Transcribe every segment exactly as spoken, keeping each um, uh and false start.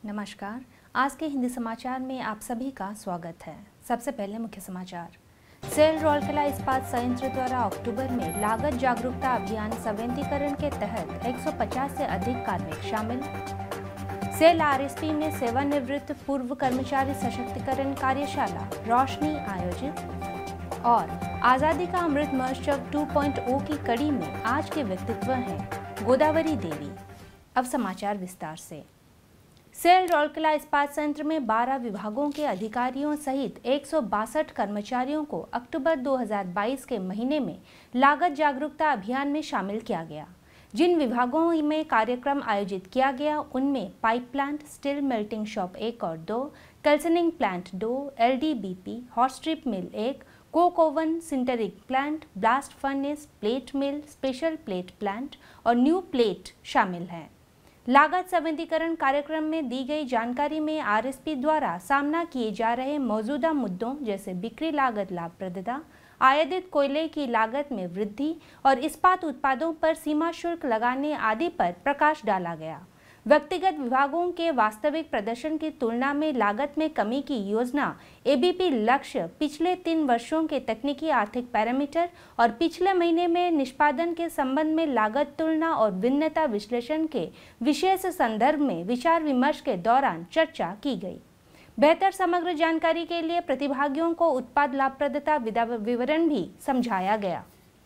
नमस्कार। आज के हिंदी समाचार में आप सभी का स्वागत है। सबसे पहले मुख्य समाचार। सेल राउरकेला इस्पात संयंत्र द्वारा अक्टूबर में लागत जागरूकता अभियान संवेदीकरण के तहत एक सौ पचास से अधिक कार्मिक शामिल। सेल आरएसपी में सेवानिवृत्त पूर्व कर्मचारी सशक्तिकरण कार्यशाला रोशनी आयोजित। और आज़ादी का अमृत महोत्सव टू पॉइंट ओ की कड़ी में आज के व्यक्तित्व हैं गोदावरी देवी। अब समाचार विस्तार से। सेल राउरकेला इस्पात संयंत्र में बारह विभागों के अधिकारियों सहित एक सौ बासठ कर्मचारियों को अक्टूबर दो हज़ार बाईस के महीने में लागत जागरूकता अभियान में शामिल किया गया। जिन विभागों में कार्यक्रम आयोजित किया गया उनमें pipe plant, steel melting shop एक और दो, कैल्सनिंग प्लांट दो, एलडीबीपी, हॉट स्ट्रिप मिल एक, coke oven, sintering plant, blast furnace, plate mill, special plate plant और न्यू प्लेट शामिल हैं। लागत संवेदीकरण कार्यक्रम में दी गई जानकारी में आरएसपी द्वारा सामना किए जा रहे मौजूदा मुद्दों जैसे बिक्री लागत लाभप्रदता, आयातित कोयले की लागत में वृद्धि और इस्पात उत्पादों पर सीमा शुल्क लगाने आदि पर प्रकाश डाला गया। व्यक्तिगत विभागों के वास्तविक प्रदर्शन की तुलना में लागत में कमी की योजना, एबीपी लक्ष्य, पिछले तीन वर्षों के तकनीकी आर्थिक पैरामीटर और पिछले महीने में निष्पादन के संबंध में लागत तुलना और भिन्नता विश्लेषण के विशेष संदर्भ में विचार विमर्श के दौरान चर्चा की गई। बेहतर समग्र जानकारी के लिए प्रतिभागियों को उत्पाद लाभप्रदता विवरण भी समझाया गया।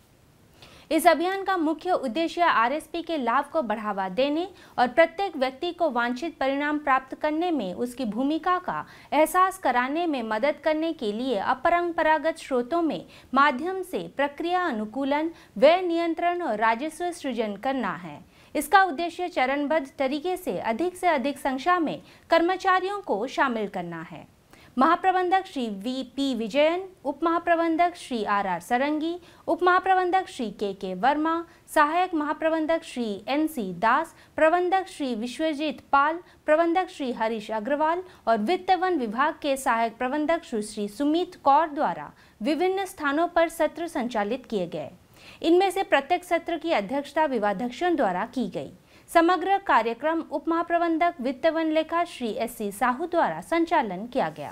इस अभियान का मुख्य उद्देश्य आरएसपी के लाभ को बढ़ावा देने और प्रत्येक व्यक्ति को वांछित परिणाम प्राप्त करने में उसकी भूमिका का एहसास कराने में मदद करने के लिए अपरंपरागत स्रोतों में माध्यम से प्रक्रिया अनुकूलन, व्यय नियंत्रण और राजस्व सृजन करना है। इसका उद्देश्य चरणबद्ध तरीके से अधिक से अधिक संख्या में कर्मचारियों को शामिल करना है। महाप्रबंधक श्री वी पी विजयन, उप महाप्रबंधक श्री आर आर सरंगी, उप महाप्रबंधक श्री के के वर्मा, सहायक महाप्रबंधक श्री एन सी दास, प्रबंधक श्री विश्वजीत पाल, प्रबंधक श्री हरीश अग्रवाल और वित्त वन विभाग के सहायक प्रबंधक श्री सुमित कौर द्वारा विभिन्न स्थानों पर सत्र संचालित किए गए। इनमें से प्रत्येक सत्र की अध्यक्षता विभागाध्यक्षों द्वारा की गई। समग्र कार्यक्रम उप महाप्रबंधक वित्त वन लेखा श्री एस सी साहू द्वारा संचालन किया गया।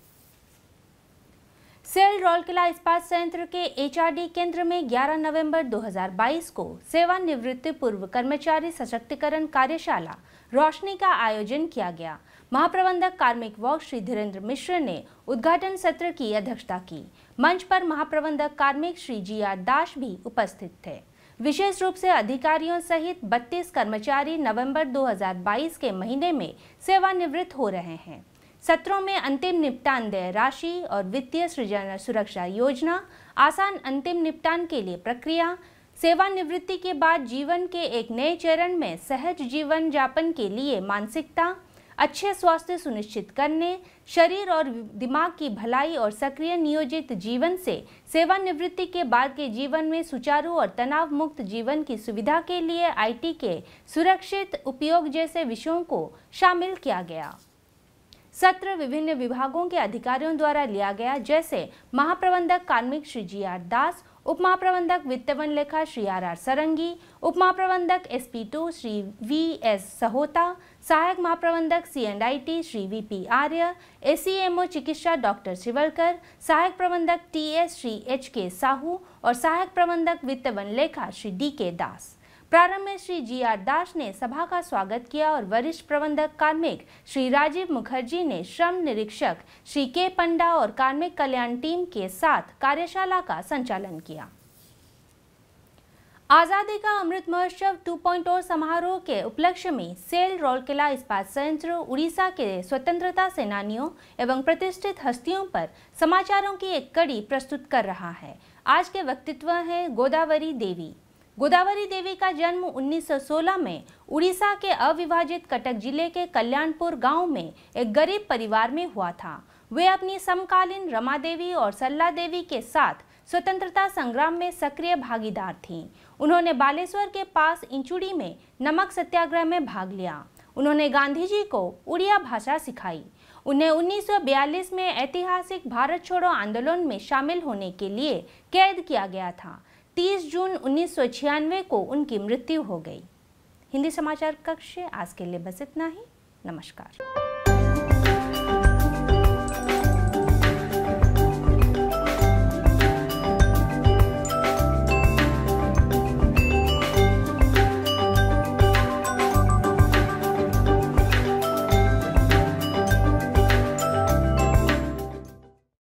सेल राउरकेला इस्पात संयंत्र के एचआरडी केंद्र में ग्यारह नवंबर दो हज़ार बाईस को सेवानिवृत्त पूर्व कर्मचारी सशक्तिकरण कार्यशाला रोशनी का आयोजन किया गया। महाप्रबंधक कार्मिक वॉक श्री धीरेन्द्र मिश्र ने उद्घाटन सत्र की अध्यक्षता की। मंच पर महाप्रबंधक कार्मिक श्री जी आर दास भी उपस्थित थे। विशेष रूप से अधिकारियों सहित बत्तीस कर्मचारी नवंबर दो हज़ार बाईस के महीने में सेवानिवृत्त हो रहे हैं। सत्रों में अंतिम निपटान देय राशि और वित्तीय सृजन सुरक्षा योजना, आसान अंतिम निपटान के लिए प्रक्रिया, सेवानिवृत्ति के बाद जीवन के एक नए चरण में सहज जीवन यापन के लिए मानसिकता, अच्छे स्वास्थ्य सुनिश्चित करने, शरीर और दिमाग की भलाई और सक्रिय नियोजित जीवन से सेवानिवृत्ति के बाद के जीवन में सुचारू और तनाव मुक्त जीवन की सुविधा के लिए आईटी के सुरक्षित उपयोग जैसे विषयों को शामिल किया गया। सत्र विभिन्न विभागों के अधिकारियों द्वारा लिया गया, जैसे महाप्रबंधक कार्मिक श्री जी आर दास, उप महाप्रबंधक वित्त वन लेखा श्री आर आर सरंगी, उप महाप्रबंधक S P two Shri V S Sahota, सहायक महाप्रबंधक C and I T Shri V P Arya, ACMO चिकित्सा डॉक्टर शिवलकर, सहायक प्रबंधक टी एस श्री एच के साहू और सहायक प्रबंधक वित्त वन लेखा श्री डी के दास। प्रारंभ में श्री जी आर दास ने सभा का स्वागत किया और वरिष्ठ प्रबंधक कार्मिक श्री राजीव मुखर्जी ने श्रम निरीक्षक श्री के पंडा और कार्मिक कल्याण टीम के साथ कार्यशाला का संचालन किया। आज़ादी का अमृत महोत्सव टू पॉइंट ओ समारोह के उपलक्ष्य में सेल राउरकेला इस्पात संयंत्र उड़ीसा के स्वतंत्रता सेनानियों एवं प्रतिष्ठित हस्तियों पर समाचारों की एक कड़ी प्रस्तुत कर रहा है। आज के व्यक्तित्व है गोदावरी देवी। गोदावरी देवी का जन्म उन्नीस सौ सोलह में उड़ीसा के अविभाजित कटक जिले के कल्याणपुर गांव में एक गरीब परिवार में हुआ था। वे अपनी समकालीन रमा देवी और सल्ला देवी के साथ स्वतंत्रता संग्राम में सक्रिय भागीदार थीं। उन्होंने बालेश्वर के पास इंचुड़ी में नमक सत्याग्रह में भाग लिया। उन्होंने गांधी जी को उड़िया भाषा सिखाई। उन्हें उन्नीस सौ बयालीस में ऐतिहासिक भारत छोड़ो आंदोलन में शामिल होने के लिए कैद किया गया था। तीस जून उन्नीस सौ छियानवे को उनकी मृत्यु हो गई। हिंदी समाचार कक्ष आज के लिए बस इतना ही। नमस्कार।